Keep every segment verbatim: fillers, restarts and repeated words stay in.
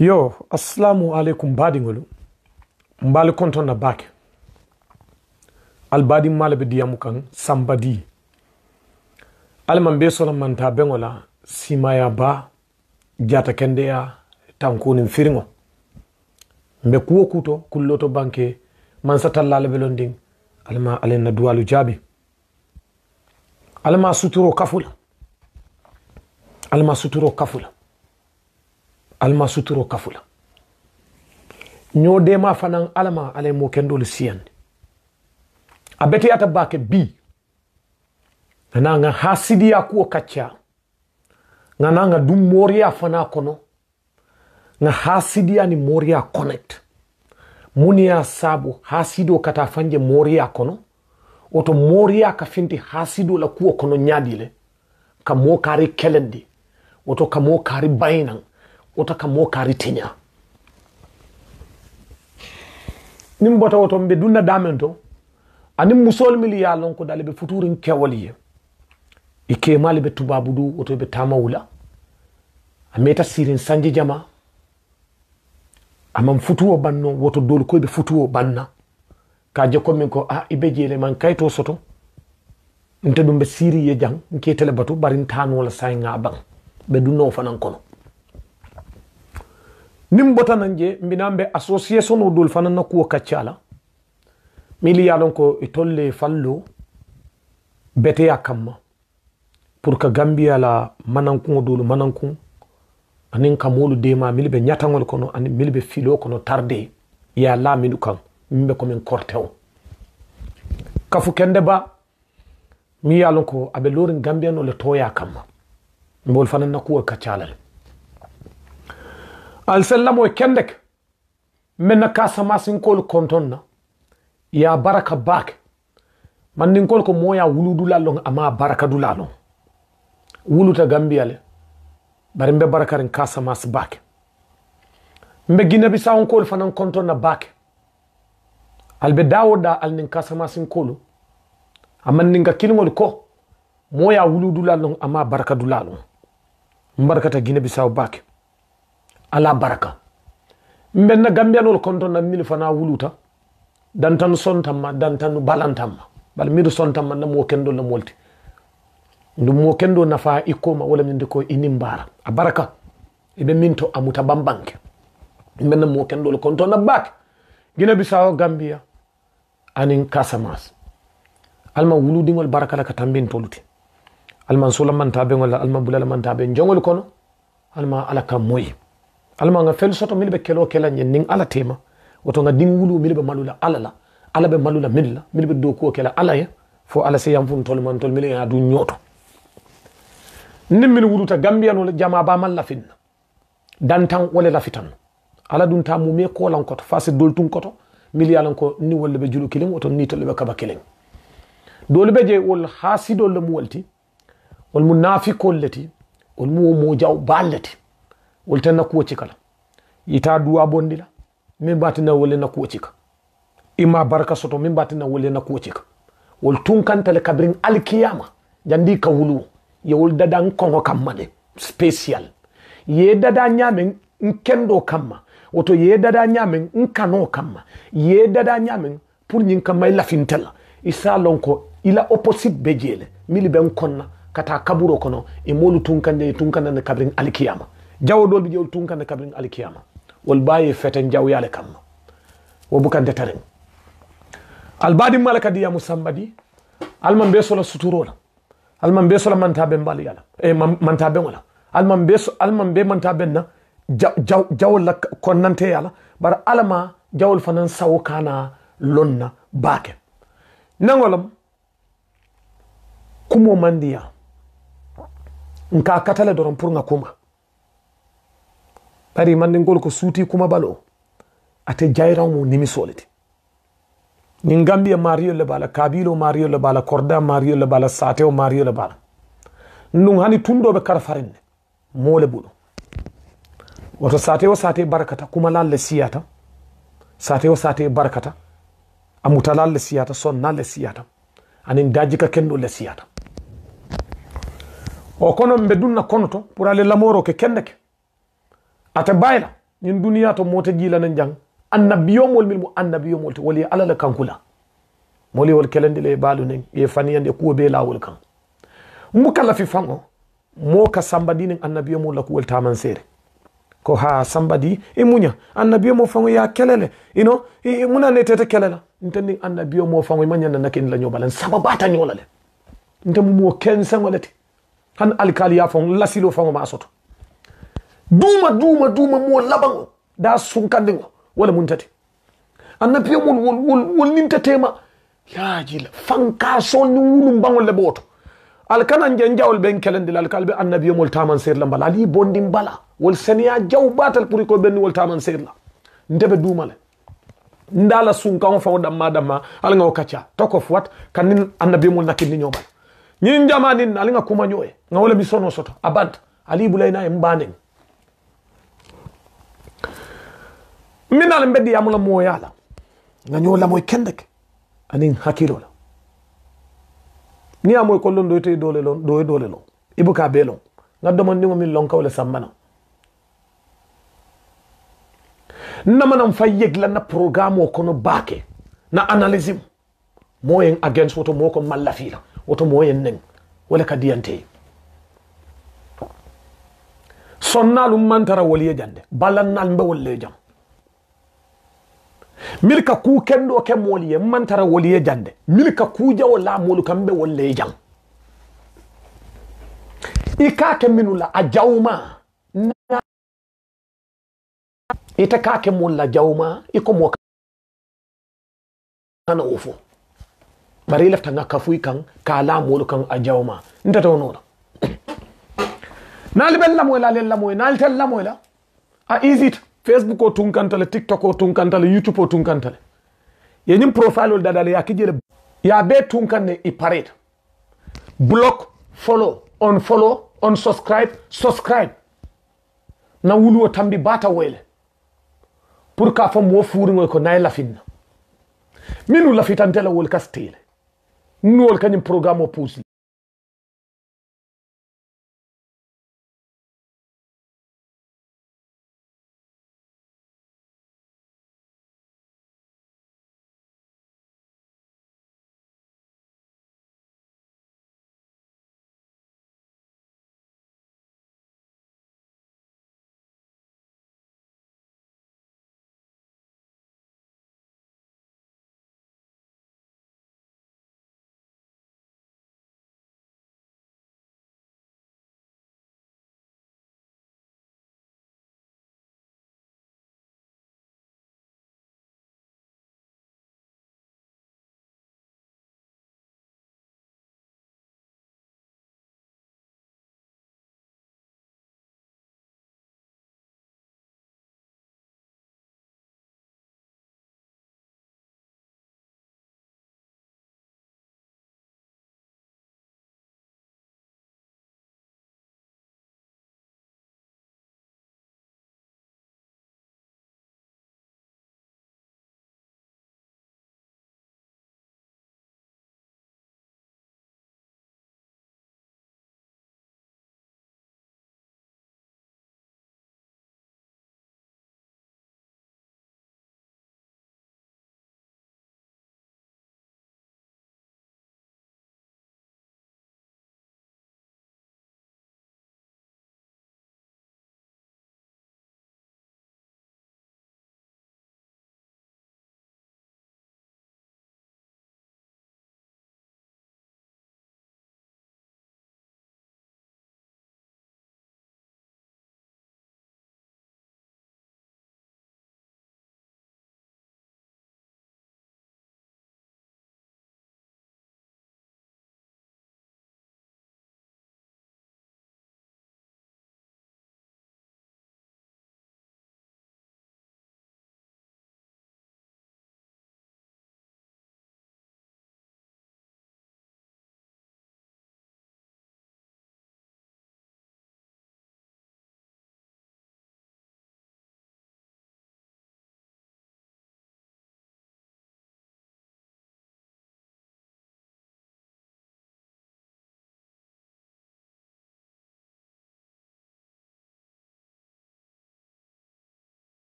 Yo, assalamu alaikum badingolu. Mbali konton na bake. Albadi male be diamu kan sambadi. Alman be sona manta bengola simaya ba jata kende ya tankunin firingo. Mbe kuwo kuto kulloto banke mansata lale belonding alma alena dualu jabi. Alma suturo kafula. Alma suturo kafula. Alma suturo kafula. Nyo dema fanan alama ale mo kendo le siyande. Abete ata bake bi. Nga nga hasidi ya kuo kacha. Nga nga du moria fana kono. Nga hasidi ya ni moria connect. Muni ya sabu hasido kata fanje moria kono. Oto moria ka finti hasido la kuo kono nyadile. Ka mo kari kelendi. Oto ka mo kari bainang. Oto ka mo kari tinya. Nimbota oto mbe duna damento. Ani musol mili ya lonko dali be futurin kewaliye. Ike mali be tubabudu oto be tamawula. Ameta sirin sanji jama. Amam futuo banno woto dolu ko be futuo banna. Ka je ko min ko ah ibe jele man kayto soto. Nte dum be siri ye jang nke tele batu barin tan wala say nga bang. Be dunno fanan kono. Nimbota nanje mbinambe association odol fanan na kuwa kachala. Mili yalon ko itolle fallo bete ya kamma. Pour ka Gambia la manankun odol manankun. Anin kamolu dema mili be nyatangol kono ani mili be filo kono tarde. Ya la minu kan mbe komen korteo. Kafu kende ba mi yalon ko abe lorin Gambia no le toya kamma. Mbol fanan na kuwa kachala. Al sellamo kendek menna kasa masin kol kontonna ya baraka bak man nin kol ko moya wuludu lalong ama baraka du lalong wuluta Gambia le bari mbe baraka ren kasa mas bak mbe Guinea Bissau kol fanan kontonna bak albe dawoda al nin kasa masin kolu amman ninga kilingol ko moya wuludu lalong ama baraka du lalong mbarakata Guinea Bissau bak ala baraka mbenna Gambianol konto na mil fana wuluta dantan sontamma dantan balantamma bal midu sontamma na mo kendo na molti ndu mo kendo na fa ikoma wala min ko inimbara a baraka ibe minto amuta bambanke mbenna mo kendo konto na bak Guinea Bissau Gambia anin Casamance alma wuludi ngol baraka la katambin toluti alman sulaman tabe ngol alman bulala man tabe njongol kono alma alaka moyi alma nga fel soto milbe kelo kela nyen ning ala tema woto nga ding wulu milbe malula ala la ala be malula milla milbe do ko kela ala ya fo ala se yam fun tol man tol mil ya du nyoto nim min wuluta Gambia no jama ba mal la fin dantan wala la fitan ala dun ta mu me ko lan ko to fase doltun ko to mil ya lan ko ni wala be julu kilim woto ni tol be kaba kilim dole be je wol hasido le mu walti wal munafiqol lati wal mu mo jaw balati wolten na kuwo cikala ita duwa bondila min batina wole na kuwo cika ima baraka soto min batina wole na kuwo cika wol tunkantale kabrin alkiyama jandi ka wulu ye wol dada nkongo kamma de special ye dada nyamen nkendo kamma woto ye dada nyamen nkano kamma ye dada nyamen pour nyin kamma la fintela isa lonko ila opposite bejele mili ben konna kata kaburo kono e molu tunkande tunkande kabrin alkiyama jawo dol bi jewul tunkande kabrin alkiyama wal baye feten jaw yale kam wo bukante taren albadi malaka diya musambadi alman be solo suturola alman be solo mantabe mbal yala e mantabe wala alman be alman be mantabe na jaw jaw la konnante yala bar alama jawol fanan sawkana lonna bake nangolam kumo mandiya nka katale doron pour nga kuma bari man ngol ko suuti kuma balo ate jayra mo nimi soliti ni Gambia Mario le bala Kabilo Mario le bala Korda Mario le bala Sateo Mario le bala nung hani tundo be karfarinde mole bulo woto Sateo Sate barakata kuma lalle siyata Sateo Sate barakata amuta lalle siyata son nalle siyata anin dajika kendo le siyata o kono mbe dunna kono to pour aller lamoro ke kendeke ata bayla ñin duniya to mota jila nan jang annabiyo mol mil mu annabiyo mol to wali alala kankula moli wal kelende le balu nen e faniyande ko be lawol kan mu kala fi fango mo ka sambadi nen annabiyo mol la ko wal taman sere ko ha sambadi e munya annabiyo mo fango ya kelele you know e muna ne tete kelela ntendi annabiyo mo fango manya na nakin la nyobalan sababata nyolale ntemu mo ken sangolati han alkali ya fango la silo fango ma soto duma duma duma mo labango da sunkandingo wala muntati annabiyo mo wol wol wol nintatema ya jila fanka son ni wulum bangol le boto alkana njen jawol ben kelendil alkalbe annabiyo mol taman ser la mbala ali bondi mbala wol seniya jaw batal pour ko ben wol taman ser la ndebe dumale ndala sunka on fawo damma damma alanga o kacha toko fuat kanin annabiyo mol nakin ni nyobal nyin jamanin alinga kuma nyoe ngawole mi sono soto abad ali bulayna e mbanen minal mbeddi amula mo yala nga nyola moy kendek anin hakilo la ni amoy ko lon do te dole lon do dole lon ibuka belon ngaddo mon ningo min lon kawle sammana namanam fayeg la na programme ko no bake na analyse moyen against woto moko mallafila woto moyen nen wala ka diante sonnalu mantara woliye jande balannal mbe wolle jam milka ku kendo ke moliye mantara woliye jande milka ku jawo la molu kambe wolle jam ika ke minula a jawma ita ka ke mulla jawma iko mo kana ofo bari lafta nga kafuy kan ka la molu kan a jawma ndata wono nal bella moy la lella moy nal tel la moy la a easy Facebook o tunkantale, TikTok o tunkantale, YouTube o tunkantale. Yenyim profile ol dadale ya kijere ya be tunkane i parade. Block, follow, unfollow, unsubscribe, subscribe. Na wulu o tambi bata wele. Pour ka fam wo furi ngoy ko nay lafinna. Minu lafitantela wol kastile. Nu wol kanyim programme o pousse.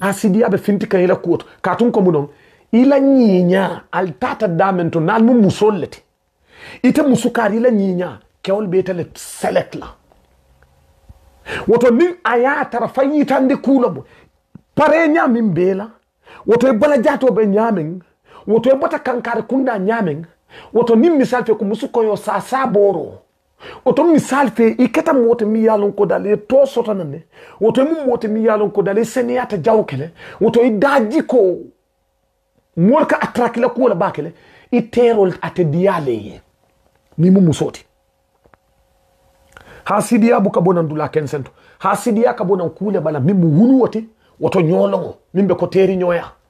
hasidiya be finti kan ila kuoto katun ko munon ila nyinya al tata damento nal mu musolleti ite musukari ila nyinya kewol be tele select la woto ni aya tara fayitande kulabo pare nyamin bela woto e bala jato be nyamin woto e bota kankare kunda nyamin woto ni misal fe ko musuko yo sa saboro woto misal fe iketa mote mi yalon ko dale to sotanane woto mu mote mi yalon ko dale seniyata jawkele woto i daji ko molka atrakila ko la bakele i terol ate diale ni mu musoti hasidiya buka bonan dula kensento hasidiya ka bonan kule bala mimu wulu wote woto nyolongo mimbe ko teri nyoya